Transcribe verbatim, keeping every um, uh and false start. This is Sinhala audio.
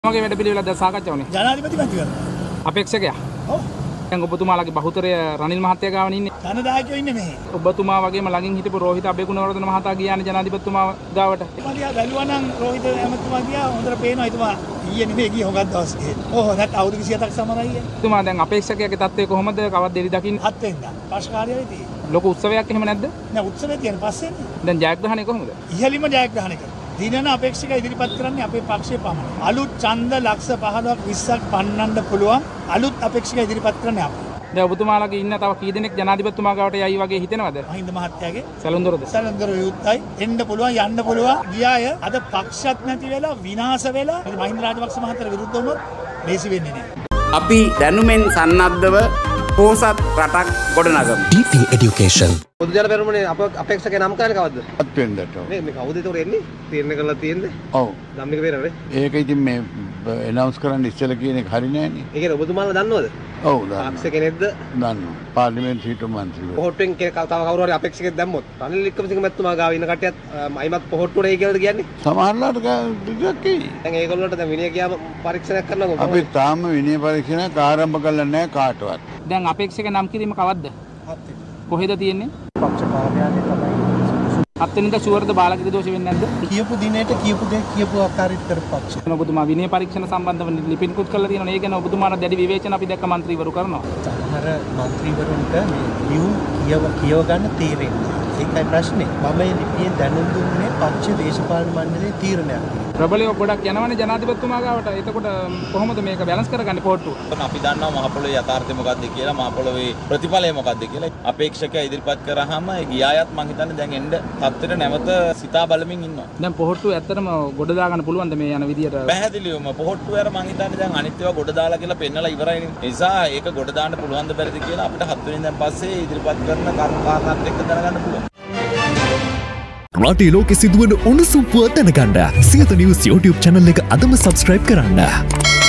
මගේ වැඩ පිළිවෙලක් දැන් සාකච්ඡා වුණේ. ජනාධිපති මන්ත්‍රීවරයා. අපේක්ෂකයා. ඔව්. දැන් ඔබතුමාලගේ බහුතරය රනිල් මහත්තයා ගාවනේ ඉන්නේ. ජනදායකයෝ ඉන්නේ මෙහි. ඔබතුමා වගේම ළඟින් හිටපු රෝහිත අබේගුණවර්ධන මහතා ගියානේ ජනාධිපතිතුමා ගාවට. මම දිහා බැලුවා නම් රෝහිත ඇමතුමා ගියා හොඳට පේනවා එතුමා ඊයේ නෙමෙයි ගියේ හොඟක් දවස් ගියේ. ඔව් නැත් අවුරුදු විසි හතක් සමරයි. එතුමා දැන් අපේක්ෂකයාගේ තත්ත්වය කොහොමද? කවද්ද එලි දකින්න? හත් වෙනිදා. පාස්කාරියයි තියෙන්නේ. ලොකු උත්සවයක් එහෙම නැද්ද? නෑ උත්සවය තියෙන පස්සේනේ. දැන් ජයග්‍රහණය කොහොමද? ඉහළින්ම ජයග්‍රහණය කරනවා. දිනන අපේක්ෂක ඉදිරිපත් කරන්නේ අපේ පක්ෂයේ පමණයි. අලුත් ඡන්ද ලක්ෂ පහළොවක් විස්සක් පන්නන්න පුළුවන් අලුත් අපේක්ෂක ඉදිරිපත් කරන්නේ අපි. දැන් ඔබතුමාලගේ ඉන්න තව කී දෙනෙක් ජනාධිපතිතුමා ගාවට යයි වගේ හිතෙනවද? මහින්ද මහත්තයාගේ සැලුන්දොරද? සැලුන්දොර යුක්තයි එන්න පුළුවන් යන්න පුළුවන් ගියාය අද පක්ෂත් නැති වෙලා විනාශ වෙලා මහින්ද රාජපක්ෂ මහත්තයාට විරුද්ධ වුණොත් ලේසි වෙන්නේ නෑ. අපි දැනුමෙන් සන්නද්ධව පෝසත් රටක් ගොඩනගමු. ඩී පී Education. පොදු ජන පෙරමුණේ අප අපේක්ෂක නම් කරන්නේ කවද්ද? අත් වෙන්නට. මේ මේ කවුද ඒතොර එන්නේ? තීරණය කරලා තියෙන්නේ? ඔව්. ධම්මික පෙරේරානේ. ඒක ඉතින් මේ ඇනවුන්ස් කරන්න ඉස්සෙල්ලා කියන එක හරි නෑනේ. ඒ කියන්නේ ඔබතුමාලා දන්නවද? ඔව් දන්නවා. පක්ෂ කෙනෙක්ද? දන්නවා. පාර්ලිමේන්තු හිටපු මන්ත්‍රීවරු. පොහොට්ටුවෙන් කෙනෙක් තව කවුරු හරි අපේක්ෂකෙක් දැම්මොත් රනිල් වික්‍රමසිංහ මැතිතුමා ගාව ඉන්න කට්ටියත් අයිමත් පොහොට්ටුවනේ කියලාද කියන්නේ? සමහරලාට ටිකක් එයි. දැන් ඒගොල්ලන්ට දැන් විනය කියාම පරීක්ෂණයක් කරනවා. අපි තාම විනය පරීක්ෂණයක් ආරම්භ කළා නෑ කාටවත්. දැන් අපේක්ෂක නම් කිරීම කවද්ද? කොහෙද තියෙන්නේ? පක්ෂ කාර්යාලයේ තමයි. හත් වෙනිදා ෂුවර්ද බාලකිර දෝෂ වෙන්නේ නැද්ද? කියපු දිනේට කියපු දේ කියපු ආකාරයට කරපු පක්ෂ. ඔබතුමා විනය පරීක්ෂණ සම්බන්ධව ලිපින්කුත් කරලා තියෙනවා. ඒ ගැන ඔබතුමාට දැඩි විවේචන අපි දැක්ක മന്ത്രിවරු කරනවා. සමහර മന്ത്രിවරුන්ට මේ ලියුම් කියව කියව ගන්න තීරෙන්නේ. ඒකයි ප්‍රශ්නේ. මම මේ ලිපියෙන් දැනුම් දුන්නේ පක්ෂ දේශපාලන මණ්ඩලයේ තීරණයක්. ප්‍රබලයෝ ගොඩක් යනවනේ ජනාධිපතිතුමා ගාවට. එතකොට කොහොමද මේක බැලන්ස් කරගන්නේ පොට්ටුව? අපි දන්නවා මහ පොළොවේ යථාර්ථය මොකක්ද කියලා, මහ පොළොවේ ප්‍රතිඵලය මොකක්ද කියලා. අපේක්ෂකයා ඉදිරිපත් කරාම ගියායත් මං හිතන්නේ දැන් එන්න තත්ත්වෙට නැවත සිතා බලමින් ඉන්නවා. දැන් පොහොට්ටුව ඇත්තටම ගොඩ දාගන්න පුළුවන්ද මේ යන විදියට? පැහැදිලිවම පොහොට්ටුව වල මං හිතන්නේ දැන් අනිත් ඒවා ගොඩ දාලා කියලා පෙන්නලා ඉවරයි. ඒ නිසා ඒක ගොඩ දාන්න පුළුවන්ද බැරිද කියලා අපිට හත් වෙනිදාන් පස්සේ ඉදිරිපත් කරන කර්ම කාරණාත් එක්ක දැනගන්න පුළුවන්. රටේ ලෝකෙ සිදුවන උණුසුම් පුවත් දැනගන්න සියත නිවුස් YouTube channel එක අදම subscribe කරන්න.